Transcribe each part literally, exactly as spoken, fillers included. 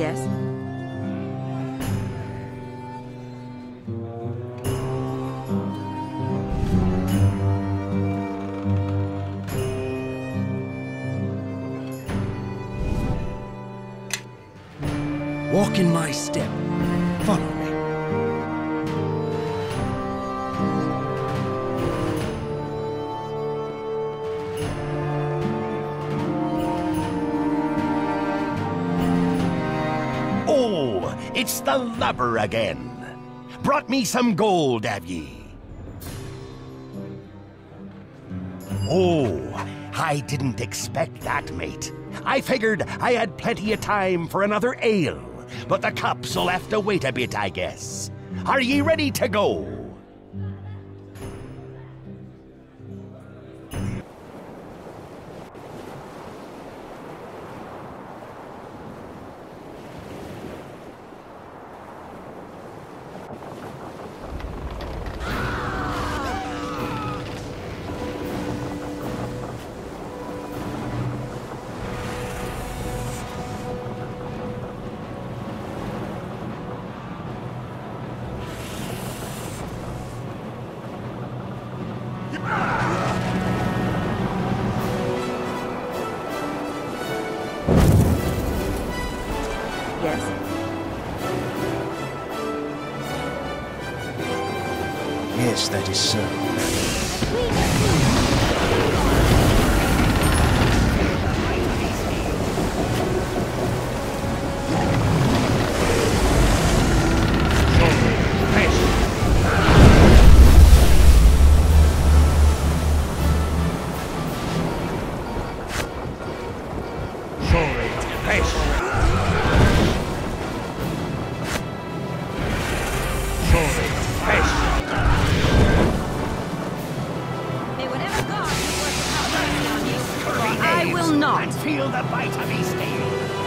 Yes? Walk in my step. Follow me. Oh, it's the lubber again. Brought me some gold, have ye? Oh, I didn't expect that, mate. I figured I had plenty of time for another ale. But the cups'll have to wait a bit, I guess. Are ye ready to go? Yes, that is so. Feel the bite of his tail.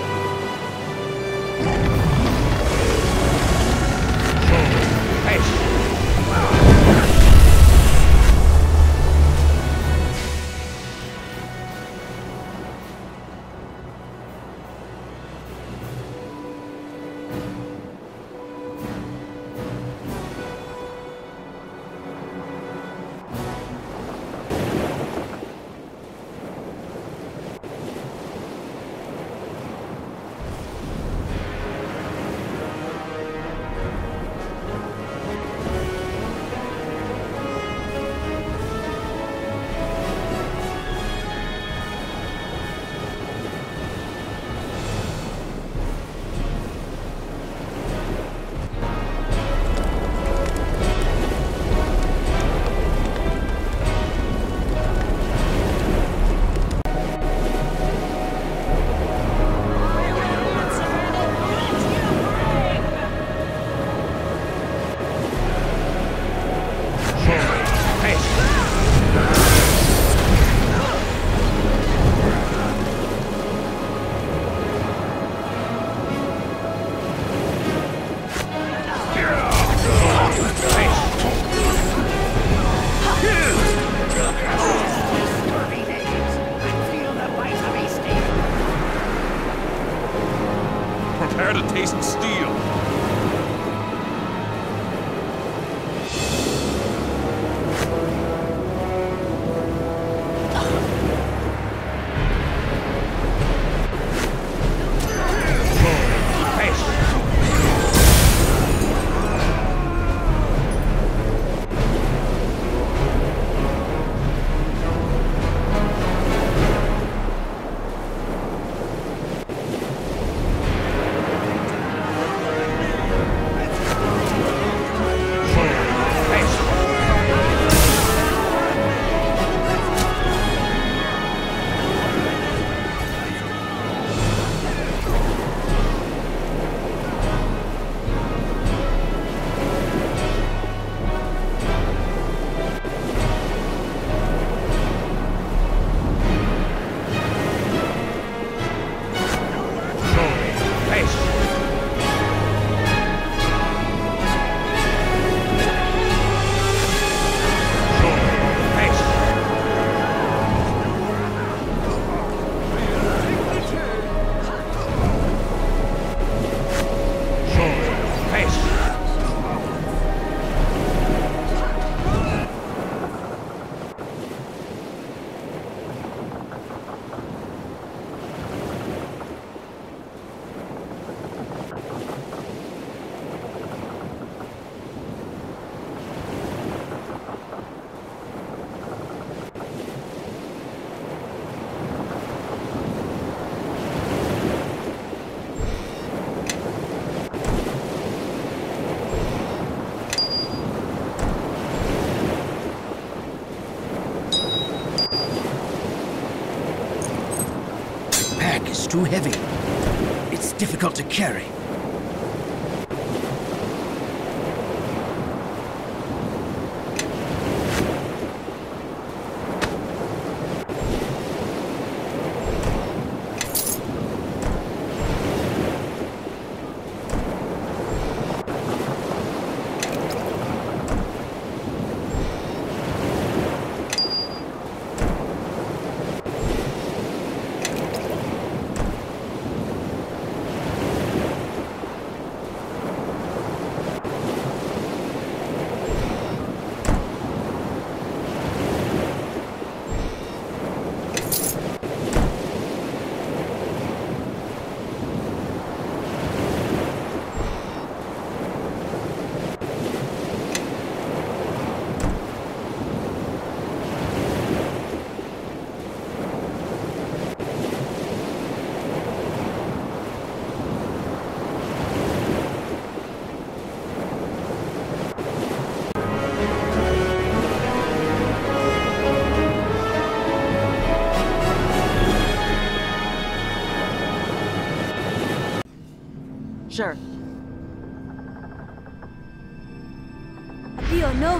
Prepare to taste steel. too heavy. It's difficult to carry. Sure. Apio no.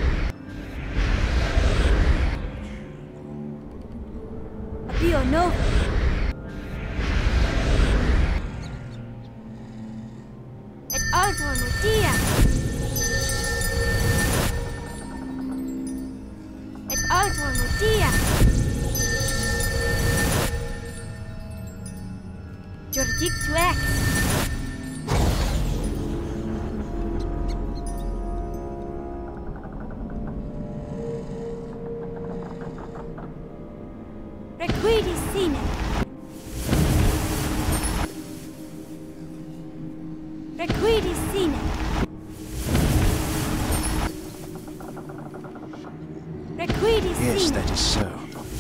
Apio no. Et altro motia. Et altro motia. Jordik to X. Requidi sine. Requidi sine. Requidi sine. Yes, that is so.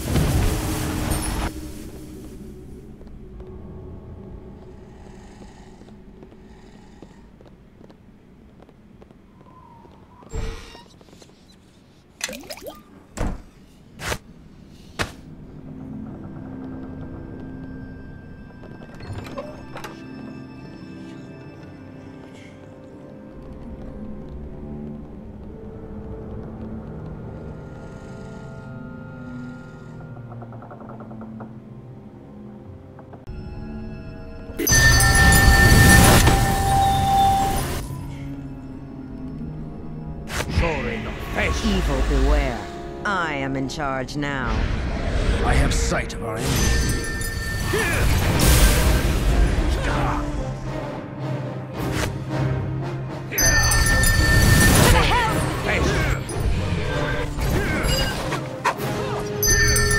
Evil beware. I am in charge now. I have sight of our enemy.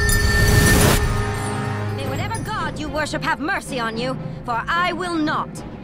May whatever god you worship have mercy on you, for I will not.